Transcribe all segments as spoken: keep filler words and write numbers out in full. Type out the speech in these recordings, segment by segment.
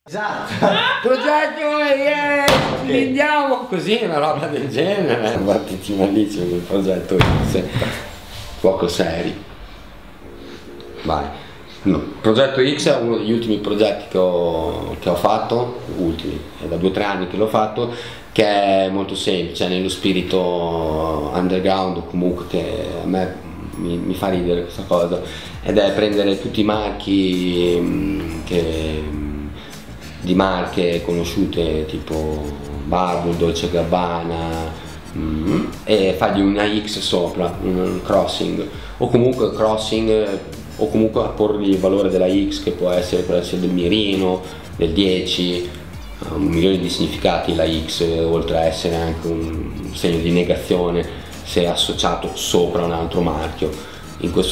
Esatto, progetto, yeah, ci vendiamo, così una roba del genere. Battiti malissimo con il progetto X, poco seri. Vai. No. Progetto X è uno degli ultimi progetti che ho, che ho fatto, ultimi, è da due o tre anni che l'ho fatto, che è molto semplice, è nello spirito underground, o comunque che a me mi, mi fa ridere questa cosa, ed è prendere tutti i marchi mh, che di marche conosciute tipo Barbour, Dolce Gabbana, mm, e fargli una X sopra, un crossing, o comunque crossing, o comunque apporgli il valore della X, che può essere, può essere del mirino, del dieci, un milione di significati la X, oltre a essere anche un segno di negazione se associato sopra un altro marchio. In questo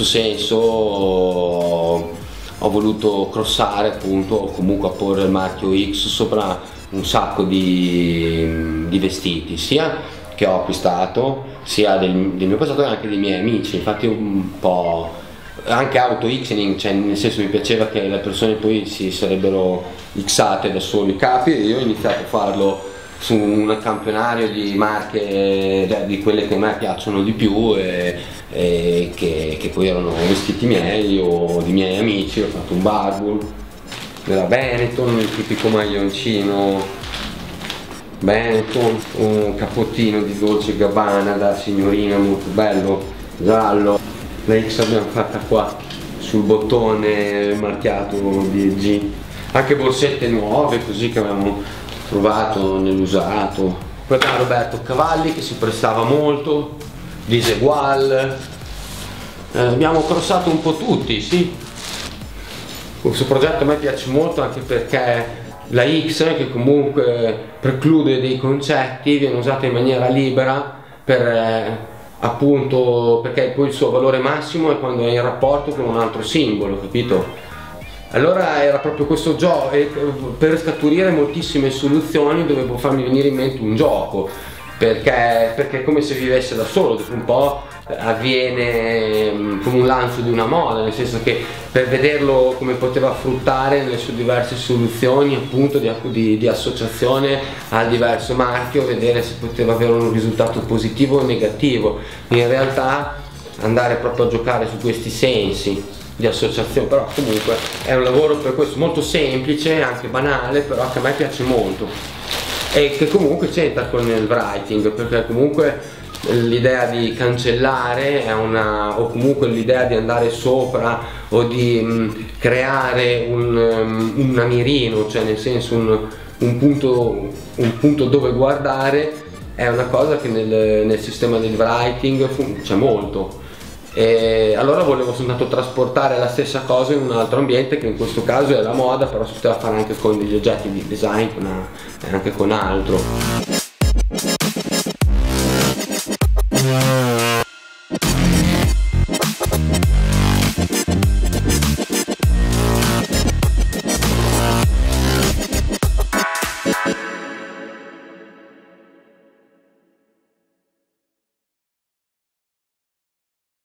senso ho voluto crossare, appunto, o comunque apporre il marchio X sopra un sacco di, di vestiti, sia che ho acquistato, sia del, del mio passato, e anche dei miei amici. Infatti un po' anche auto-xening, cioè nel senso mi piaceva che le persone poi si sarebbero xate da soli i capi, e io ho iniziato a farlo su un campionario di marche, di quelle che a me piacciono di più, e, e che, che poi erano vestiti miei o di miei amici. Ho fatto un Barbour della Benetton, il tipico maglioncino Benetton, un cappottino di Dolce Gabbana da signorina molto bello, giallo. La X l'abbiamo fatta qua sul bottone marchiato di G, anche borsette nuove così che avevamo trovato nell'usato. Poi da Roberto Cavalli, che si prestava molto, Disegual, eh, abbiamo crossato un po' tutti, sì. Questo progetto a me piace molto anche perché la X, che comunque preclude dei concetti, viene usata in maniera libera per eh, appunto, perché poi il suo valore massimo è quando è in rapporto con un altro simbolo, capito? Allora era proprio questo gioco, e per scaturire moltissime soluzioni dovevo farmi venire in mente un gioco, perché, perché è come se vivesse da solo. Dopo un po' avviene come un lancio di una moda, nel senso che per vederlo come poteva fruttare nelle sue diverse soluzioni, appunto, di, di, di associazione al diverso marchio, vedere se poteva avere un risultato positivo o negativo. In realtà andare proprio a giocare su questi sensi di associazione, però comunque è un lavoro per questo molto semplice, anche banale, però che a me piace molto, e che comunque c'entra con il writing, perché comunque l'idea di cancellare è una, o comunque l'idea di andare sopra o di mh, creare un, um, un mirino, cioè nel senso un, un, punto, un punto dove guardare, è una cosa che nel, nel sistema del writing c'è molto. E allora volevo soltanto trasportare la stessa cosa in un altro ambiente, che in questo caso è la moda, però si poteva fare anche con degli oggetti di design e anche con altro.